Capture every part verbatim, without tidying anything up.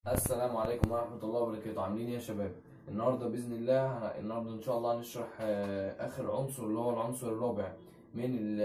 السلام عليكم ورحمة الله وبركاته. عاملين ايه يا شباب؟ النهارده بإذن الله النهارده إن شاء الله هنشرح آه، آخر عنصر اللي هو العنصر الرابع من ال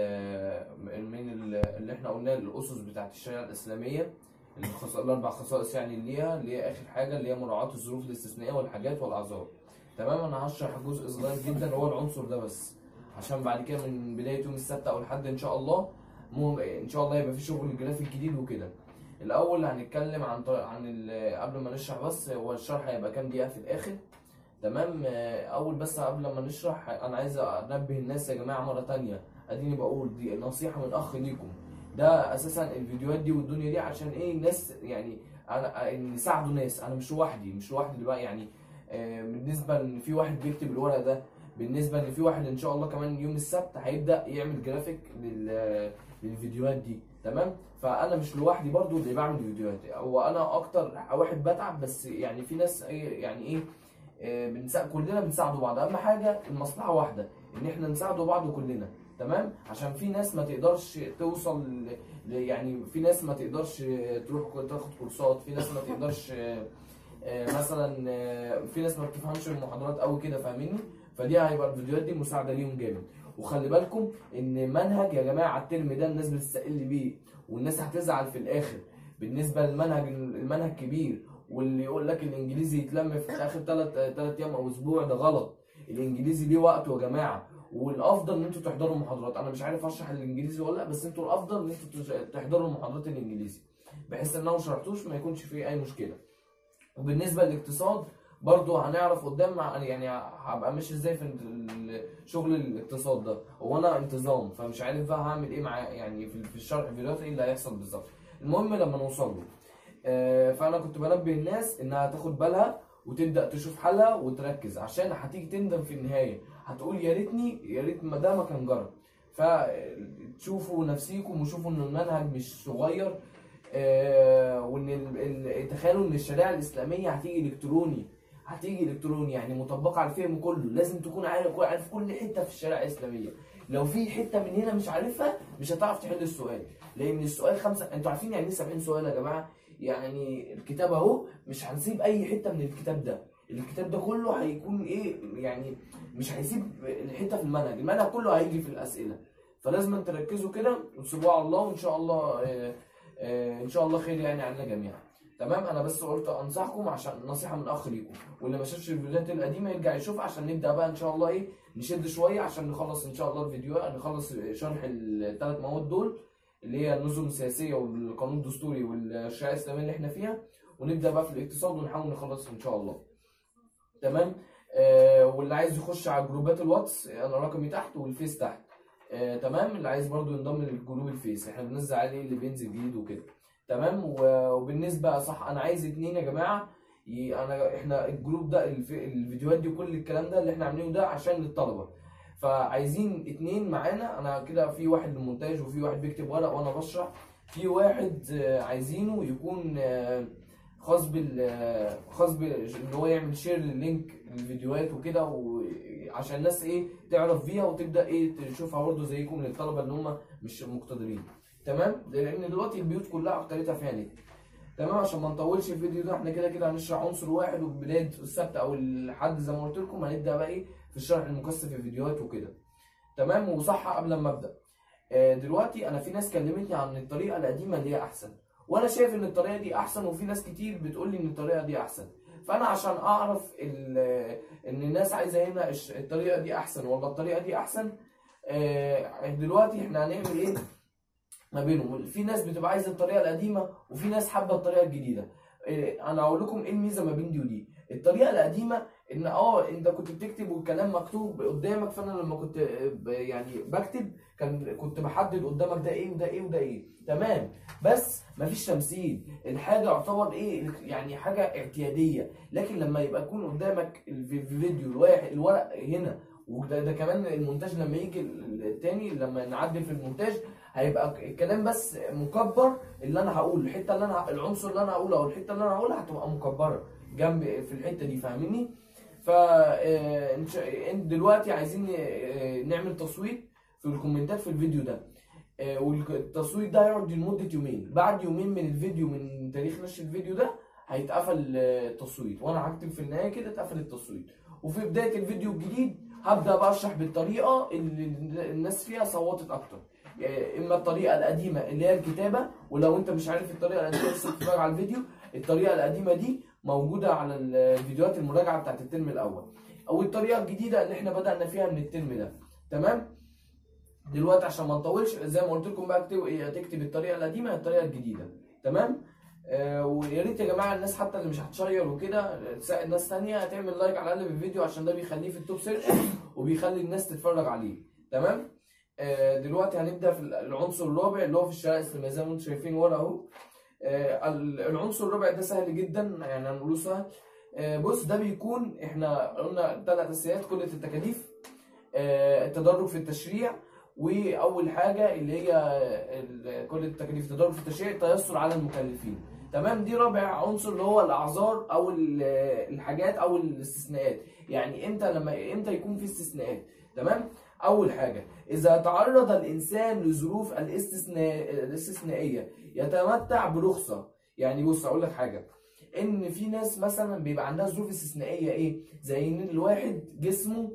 من ال اللي احنا قلناه الأسس بتاعة الشريعة الإسلامية، الخص- الأربع خصائص يعني اللي ليها اللي هي آخر حاجة اللي هي مراعاة الظروف الاستثنائية والحاجات والأعذار. تمام، أنا هشرح جزء صغير جدا هو العنصر ده بس، عشان بعد كده من بداية يوم السبت أو الأحد إن شاء الله مو إن شاء الله يبقى في شغل جرافيك جديد وكده. الاول هنتكلم عن طر... عن ال... قبل ما نشرح، بس هو الشرح هيبقى كام دقيقه في الاخر. تمام. آه، اول بس قبل ما نشرح انا عايز انبه الناس يا جماعه مره تانية، اديني بقول دي نصيحه من اخ ليكم. ده اساسا الفيديوهات دي والدنيا دي عشان ايه؟ الناس يعني انا نساعدوا ناس، انا مش لوحدي مش لوحدي بقى يعني. آه، بالنسبه ان في واحد بيكتب الورق ده، بالنسبه ان في واحد ان شاء الله كمان يوم السبت هيبدا يعمل جرافيك لل... للفيديوهات دي. تمام، فانا مش لوحدي برضو اللي بعمل فيديوهات، هو انا اكتر واحد بتعب، بس يعني في ناس ايه يعني ايه، آه، بنساعد كلنا، بنساعدوا بعض. اهم حاجه المصلحه واحده، ان احنا نساعدوا بعض كلنا. تمام، عشان في ناس ما تقدرش توصل ل- ل- يعني في ناس ما تقدرش تروح تاخد كورسات، في ناس ما تقدرش آه، آه، مثلا آه، في ناس ما بتفهمش المحاضرات قوي كده، فاهميني؟ فدي هيبقى الفيديوهات دي مساعده ليهم جامد. وخلي بالكم ان منهج يا جماعه الترم ده الناس بتستقل بيه، والناس هتزعل في الاخر. بالنسبه للمنهج، المنهج كبير، واللي يقول لك الانجليزي يتلم في اخر ثلاث ثلاث ايام او اسبوع ده غلط. الانجليزي ليه وقته يا جماعه، والافضل ان انتوا تحضروا محاضرات. انا مش عارف اشرح الانجليزي ولا لا، بس انتوا الافضل ان انتوا تحضروا محاضرات الانجليزي، بحيث ان انا ما شرحتوش ما يكونش فيه اي مشكله. وبالنسبه للاقتصاد برضو هنعرف قدام يعني هبقى ماشي ازاي في ال- شغل الاقتصاد ده. هو انا انتظام، فمش عارف بقى هعمل ايه مع يعني في في الشرح الفيديوهات ايه اللي هيحصل بالظبط. المهم لما نوصل له، آه، فانا كنت بنبه الناس انها تاخد بالها وتبدا تشوف حلها وتركز، عشان هتيجي تندم في النهايه، هتقول يا ريتني يا ريت ما ده ما كان جرى. فتشوفوا نفسيكم وشوفوا ان المنهج مش صغير. آه، وان ال- ال- تخيلوا ان الشريعه الاسلاميه هتيجي الكتروني، هتيجي الكتروني يعني مطبقه على الفهم كله. لازم تكون عارف عارف كل حته في الشريعه الاسلاميه. لو في حته من هنا مش عارفها مش هتعرف تحل السؤال، لان السؤال خمسه. انتوا عارفين يعني ايه سبعين سؤال يا جماعه؟ يعني الكتاب اهو، مش هنسيب اي حته من الكتاب ده. الكتاب ده كله هيكون ايه يعني، مش هيسيب الحته في المنهج، المنهج كله هيجي في الاسئله. فلازم تركزوا كده وتسيبوها على الله، وان شاء الله آه، آه، ان شاء الله خير يعني علينا جميعا. تمام، انا بس قلت انصحكم عشان نصيحه من اخ ليكم، واللي ما شافش الفيديوهات القديمه يرجع يشوفها عشان نبدا بقى ان شاء الله ايه، نشد شويه عشان نخلص ان شاء الله الفيديو، نخلص شرح الثلاث مواد دول اللي هي النظم السياسيه والقانون الدستوري والشريعه الاسلاميه اللي احنا فيها، ونبدا بقى في الاقتصاد ونحاول نخلص ان شاء الله. تمام. آه، واللي عايز يخش على جروبات الواتس انا رقمي تحت والفيس تحت. آه، تمام، اللي عايز برضو ينضم للجروب الفيس احنا بننزل عليه اللي بينزل جديد وكده. تمام. و- وبالنسبه صح انا عايز اتنين يا جماعه، ي- انا احنا الجروب ده الف- الفيديوهات دي كل الكلام ده اللي احنا عاملينه ده عشان للطلبه، فعايزين اتنين معانا. انا كده في واحد للمونتاج وفي واحد بيكتب ورق وانا بشرح، في واحد آه، عايزينه يكون آه، خاص بال آه، خاص بال ان هو يعمل شير للينك للفيديوهات وكده، وعشان الناس ايه تعرف فيها وتبدا ايه تشوفها برضه زيكم للطلبه اللي هم مش مقتدرين. تمام، لان دلوقتي البيوت كلها اكترتها فيها نت. تمام، عشان ما نطولش الفيديو ده، احنا كده كده هنشرح عنصر واحد، وبدايه السبت او الحد زي ما قلت لكم هنبدا بقى ايه في الشرح المكثف في الفيديوهات وكده. تمام. وصح قبل ما ابدا، آه، دلوقتي انا في ناس كلمتني عن الطريقه القديمه اللي هي احسن، وانا شايف ان الطريقه دي احسن، وفي ناس كتير بتقول لي ان الطريقه دي احسن. فانا عشان اعرف ان الناس عايزه هنا الطريقه دي احسن ولا الطريقه دي احسن، آه، دلوقتي احنا هنعمل ايه ما بينهم. في ناس بتبقى عايزه الطريقه القديمه، وفي ناس حابه الطريقه الجديده. إيه، انا هقول لكم ايه الميزه ما بين دي ودي. الطريقه القديمه ان اه انت كنت بتكتب والكلام مكتوب قدامك، فانا لما كنت ب- يعني بكتب كان كنت بحدد قدامك ده ايه وده ايه وده ايه. تمام، بس مفيش تمثيل، الحاجه يعتبر ايه يعني حاجه اعتياديه. لكن لما يبقى يكون قدامك الفي- الفيديو الواحد الورق هنا، وده ده كمان المونتاج لما يجي التاني لما نعدل في المونتاج هيبقى الكلام بس مكبر. اللي انا هقوله الحته اللي انا العنصر اللي انا هقوله او الحته اللي انا هقولها هتبقى مكبره جنب في الحته دي، فاهميني؟ ف آه، إن شاء- إنت دلوقتي عايزين آه، نعمل تصويت في الكومنتات في الفيديو ده، آه، والتصويت ده هيقعد لمده يومين. بعد يومين من الفيديو من تاريخ نشر الفيديو ده هيتقفل التصويت، وانا هكتب في النهايه كده اتقفل التصويت. وفي بدايه الفيديو الجديد هبدا بقى اشرح بالطريقه اللي الناس فيها صوتت اكتر، اما الطريقه القديمه اللي هي الكتابه، ولو انت مش عارف الطريقه القديمه لسه بتتفرج على الفيديو، الطريقه القديمه دي موجوده على الفيديوهات المراجعه بتاعت الترم الاول، او الطريقه الجديده اللي احنا بدانا فيها من الترم ده. تمام. دلوقتي عشان ما نطولش زي ما قلت لكم بقى اكتب تكتب الطريقه القديمه الطريقه الجديده. تمام. آه ويا ريت يا جماعه الناس حتى اللي مش هتشير وكده تساعد ناس ثانيه، هتعمل لايك على الاقل بالفيديو عشان ده بيخليه في التوب سيرش وبيخلي الناس تتفرج عليه. تمام. آه دلوقتي هنبدا في العنصر الرابع اللي هو في الشرائع الاسلاميه زي ما انتم شايفين ورا اهو. آه العنصر الرابع ده سهل جدا، يعني هنقوله سهل. آه بص، ده بيكون احنا قلنا ثلاث اساسيات: كليه التكاليف، آه التدرج في التشريع، واول حاجه اللي هي كل التكاليف تدرج في التشريع التيسر على المكلفين. تمام. دي رابع عنصر اللي هو الاعذار او الحاجات او الاستثناءات. يعني امتى لما امتى يكون في استثناءات. تمام. اول حاجه اذا تعرض الانسان لظروف الاستثناء الاستثنائيه يتمتع برخصه. يعني بص اقول لك حاجه، ان في ناس مثلا بيبقى عندها ظروف استثنائيه ايه، زي ان الواحد جسمه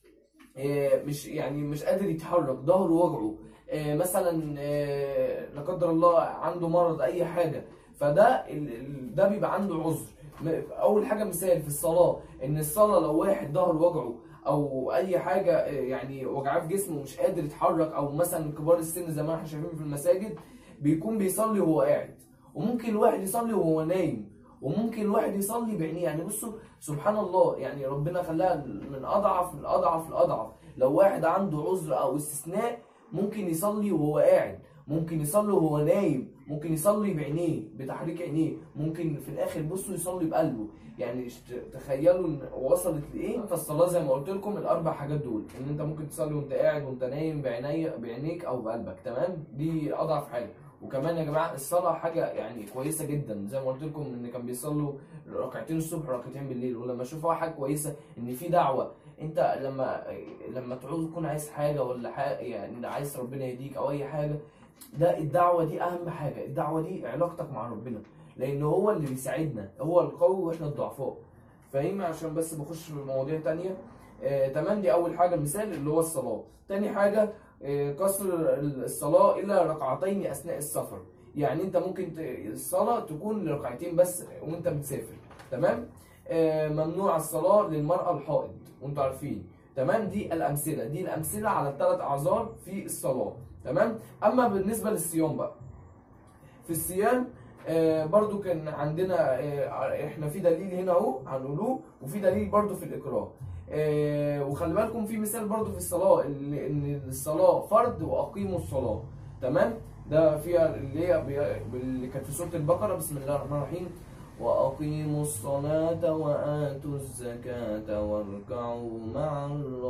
مش يعني مش قادر يتحرك، ظهره وجعه، مثلا لا قدر الله عنده مرض اي حاجه، فده ده بيبقى عنده عذر. اول حاجه مثال في الصلاه، ان الصلاه لو واحد ظهره وجعه او اي حاجه يعني وجعاه في جسمه ومش قادر يتحرك، او مثلا كبار السن زي ما احنا شايفين في المساجد بيكون بيصلي وهو قاعد، وممكن الواحد يصلي وهو نايم، وممكن الواحد يصلي بعينيه. يعني بصوا سبحان الله، يعني ربنا خلاها من اضعف الاضعف الاضعف. لو واحد عنده عذر او استثناء ممكن يصلي وهو قاعد، ممكن يصلي وهو نايم، ممكن يصلي بعينيه بتحريك عينيه، ممكن في الاخر بصوا يصلي بقلبه. يعني تخيلوا ان وصلت لايه. فالصلاه زي ما قلت لكم الاربع حاجات دول، ان انت ممكن تصلي وانت قاعد وانت نايم بعيني بعينيك او بقلبك. تمام. دي اضعف حاجه. وكمان يا جماعه الصلاه حاجه يعني كويسه جدا، زي ما قلت لكم ان كان بيصلوا ركعتين الصبح وركعتين بالليل. ولما اشوفها حاجه كويسه ان في دعوه، انت لما لما تعوز تكون عايز حاجه ولا حاجه يعني عايز ربنا يهديك او اي حاجه، ده الدعوه دي اهم حاجه. الدعوه دي علاقتك مع ربنا، لان هو اللي بيساعدنا، هو القوي واحنا الضعفاء. فاهم؟ عشان بس بخش في مواضيع تانية. آه، تمام. دي اول حاجه مثال اللي هو الصلاه. تاني حاجه آه، قصر الصلاه الى ركعتين اثناء السفر. يعني انت ممكن الصلاه تكون لركعتين بس وانت بتسافر. تمام. آه، ممنوع الصلاه للمراه الحائض وانتوا عارفين. تمام. دي الامثله دي الامثله على الثلاث اعذار في الصلاه. تمام. اما بالنسبه للصيام بقى، في الصيام آه برضو كان عندنا آه احنا في دليل هنا اهو هنقولوه، وفي دليل برضو في الاكراه. آه وخلي بالكم في مثال برضو في الصلاه، ان الصلاه فرض واقيموا الصلاه. تمام. ده فيها اللي هي اللي كانت في سوره البقره، بسم الله الرحمن الرحيم: وأقيموا الصلاة وآتوا الزكاة واركعوا مع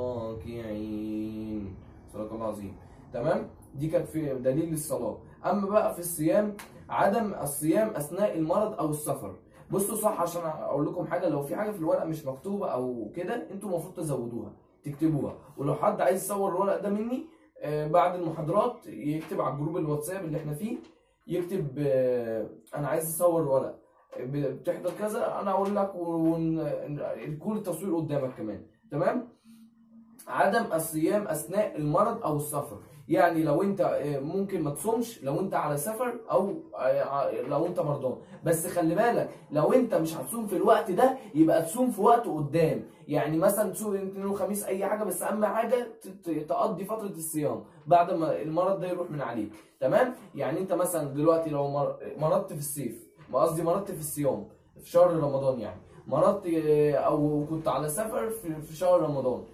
الراكعين. صدق الله العظيم. تمام. دي كانت في دليل الصلاة. أما بقى في الصيام، عدم الصيام أثناء المرض أو السفر. بصوا صح، عشان أقول لكم حاجة، لو في حاجة في الورقة مش مكتوبة أو كده أنتوا المفروض تزودوها تكتبوها. ولو حد عايز يصور الورق ده مني آه بعد المحاضرات يكتب على الجروب الواتساب اللي احنا فيه، يكتب آه أنا عايز أصور ورق بتحضر كذا، انا اقول لك ويكون التصوير قدامك كمان. تمام. عدم الصيام اثناء المرض او السفر، يعني لو انت ممكن ما تصومش لو انت على سفر او لو انت مرضان، بس خلي بالك لو انت مش هتصوم في الوقت ده يبقى تصوم في وقت قدام. يعني مثلا تصوم الاثنين والخميس اي حاجه، بس اهم حاجه تقضي فتره الصيام بعد ما المرض ده يروح من عليك. تمام. يعني انت مثلا دلوقتي لو مرضت في الصيف، ما قصدي مرضت في الصيام في شهر رمضان، يعني مرضت او كنت على سفر في شهر رمضان،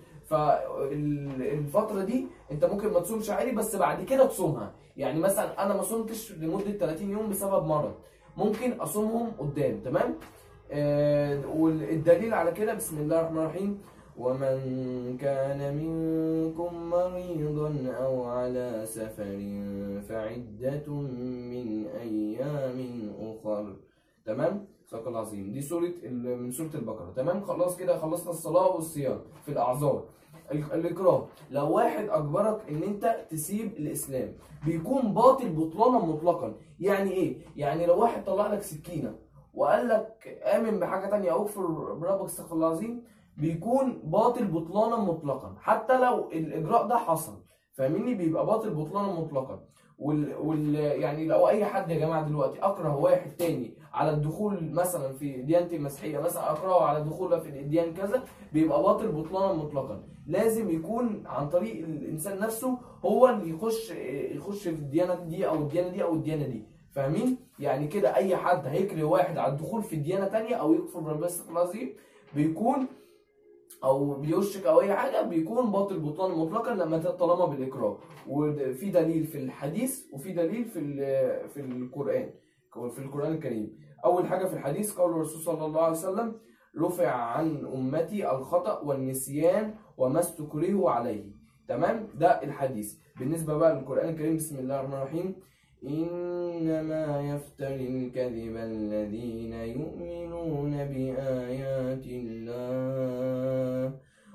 فالفتره دي انت ممكن ما تصومش عادي بس بعد كده تصومها. يعني مثلا انا ما صومتش لمده ثلاثين يوم بسبب مرض، ممكن اصومهم قدام. تمام. آه والدليل على كده بسم الله الرحمن الرحيم: ومن كان منكم مريضا او على سفر فعدة من ايام اخر. تمام. صدق الله العظيم. دي سوره من سوره البقره. تمام. خلاص كده خلصنا الصلاه والصيام في الاعذار. الاكراه، لو واحد اجبرك ان انت تسيب الاسلام بيكون باطل بطلانا مطلقا. يعني ايه؟ يعني لو واحد طلع لك سكينه وقال لك امن بحاجه تانية او اكفر بربك استغفر الله العظيم، بيكون باطل بطلانا مطلقا حتى لو الاجراء ده حصل. فاهميني؟ بيبقى باطل بطلانا مطلقا. وال... وال يعني لو اي حد يا جماعه دلوقتي اكره واحد تاني على الدخول مثلا في ديانتي المسيحيه، مثلا اكرهه على الدخول في الديان كذا، بيبقى باطل بطلانا مطلقا. لازم يكون عن طريق الانسان نفسه هو اللي يخش يخش في الديانه دي او الديانه دي او الديانه دي. فاهمين؟ يعني كده اي حد هيكره واحد على الدخول في ديانه تانيه او يكفر بربنا استغفر الله العظيم بيكون او بيشرك او اي حاجه، بيكون باطل بطلان مطلقا لما طالما بالاكراه. وفي دليل في الحديث وفي دليل في في القران في القران الكريم. اول حاجه في الحديث قول الرسول صلى الله عليه وسلم: رفع عن امتي الخطأ والنسيان وما استكرهوا عليه. تمام؟ ده الحديث. بالنسبه بقى للقران الكريم، بسم الله الرحمن الرحيم: إنما يفتري الكذب الذين يؤمنون بآيات الله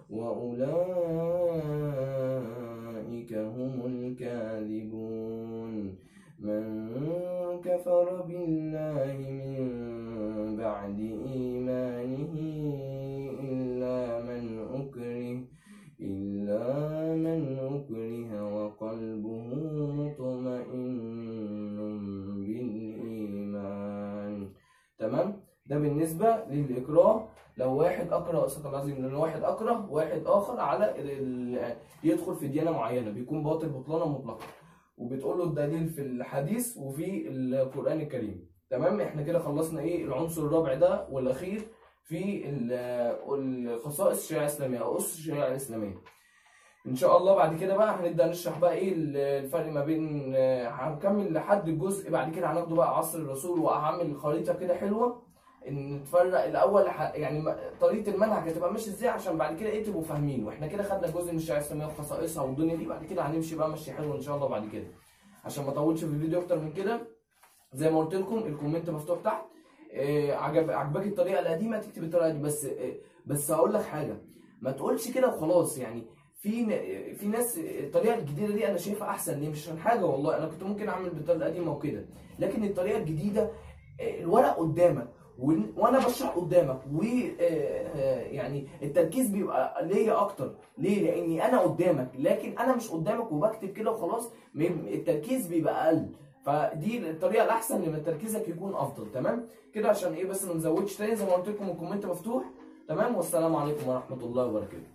وأولئك هم الكاذبون. من كفر بالله من بعد إيمانه إلا من أكره إلا من أكره وقلبه مطمئن بالإيمان. تمام؟ ده بالنسبة للإكراه. لو واحد أكره استغفر الله العظيم، لو واحد أكره واحد آخر على يدخل في ديانة معينة، بيكون باطل بطلانا مطلقا. وبتقول له الدليل في الحديث وفي القرآن الكريم. تمام؟ احنا كده خلصنا ايه العنصر الرابع ده والأخير في الخصائص الشريعة الإسلامية أو أسس الشريعة الإسلامية. ان شاء الله بعد كده بقى هنبدا نشرح بقى ايه الفرق ما بين، هنكمل لحد الجزء بعد كده هناخده بقى عصر الرسول، وهعمل خريطه كده حلوه ان نتفرق الاول يعني طريقه المنهج هتبقى ماشيه ازاي عشان بعد كده ايه تبقوا فاهمين. واحنا كده خدنا جزء من الشريعه الاسلاميه وخصائصها والدنيا دي، بعد كده هنمشي بقى ماشي حلو ان شاء الله بعد كده. عشان ما اطولش في الفيديو اكتر من كده، زي ما قلت لكم الكومنت مفتوح تحت. إيه عجب عجبك الطريقه القديمه تكتب الطريقه دي، بس إيه بس هقول لك حاجه، ما تقولش كده وخلاص. يعني في في ناس الطريقه الجديده دي انا شايفها احسن. ليه؟ مش عشان حاجه والله، انا كنت ممكن اعمل بالطريقه القديمه وكده، لكن الطريقه الجديده الورق قدامك وانا بشرح قدامك، و يعني التركيز بيبقى ليا اكتر. ليه؟ لاني انا قدامك، لكن انا مش قدامك وبكتب كده وخلاص، التركيز بيبقى اقل. فدي الطريقه الاحسن لما تركيزك يكون افضل. تمام كده؟ عشان ايه بس ما نزودش تاني، زي ما قلت لكم الكومنت مفتوح. تمام؟ والسلام عليكم ورحمه الله وبركاته.